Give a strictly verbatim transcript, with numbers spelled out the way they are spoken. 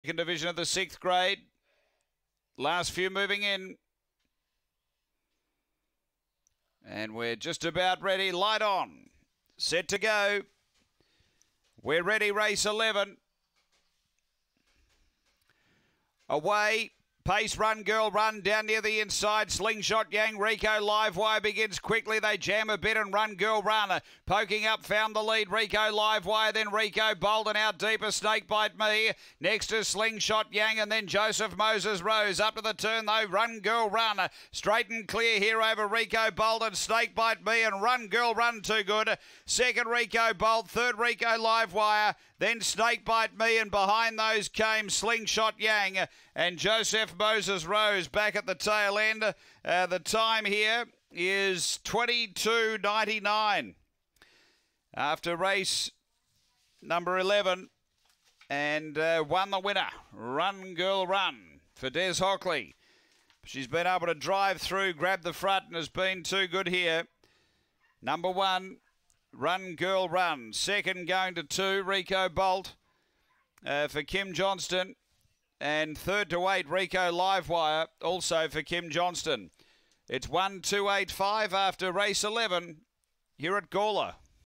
Second division of the sixth grade. Last few moving in. And we're just about ready. Light on. Set to go. We're ready. Race eleven. Away. Pace Run Girl Run down near the inside. Slingshot Yang Rico Livewire begins quickly. They jam a bit and Run Girl Run. Poking up, found the lead. Rico Livewire, then Rico Bolden out deeper. Snake Bite Me. Next is Slingshot Yang and then Joseph Moses Rose. Up to the turn though. Run Girl Run. Straight and clear here over Rico Bolden. Snake Bite Me and Run Girl Run too good. Second Rico Bold. Third Rico Livewire. Then Snake Bite Me and behind those came Slingshot Yang and Joseph Moses Rose back at the tail end. Uh, the time here is twenty-two ninety-nine after race number eleven, and uh, won the winner. Run Girl Run for Des Hockley. She's been able to drive through, grab the front, and has been too good here. Number one, Run Girl Run. Second going to two, Rico Bolt uh, for Kim Johnston. And third to eight, Rico Livewire, also for Kim Johnston. It's one two eight five after race eleven here at Gawler.